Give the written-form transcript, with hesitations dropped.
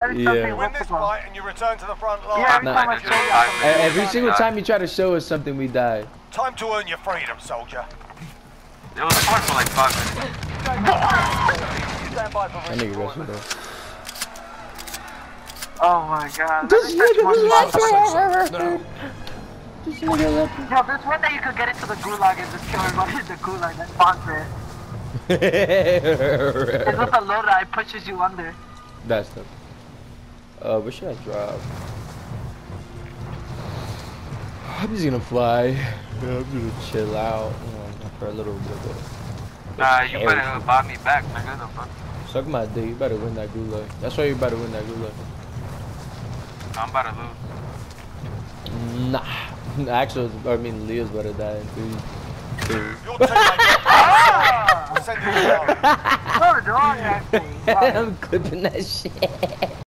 Yeah. You win this fight and you return to the front line. Yeah, every time I show you. Every single time you try to show us something, we die. Time to earn your freedom, soldier. It was fun for like 5 minutes. Stand by for That nigga rushing though. Oh my god. This nigga was laughing. This nigga laughing. Yo, there's one day you could get into the gulag and just kill everybody in the gulag. That's sponsor. It's with the loader, it pushes you under. That's the. Where should I drop? I'm just gonna fly. I'm gonna chill out for a little bit. Nah, you better buy me back, nigga. The fuck? Suck my dick. You better win that gulag. That's why you better win that gulag. I'm about to lose. Nah. Actually, I mean, Leo's better die in 3, 2. your teammate. Send it down. No, dog, actually. I'm clipping that shit.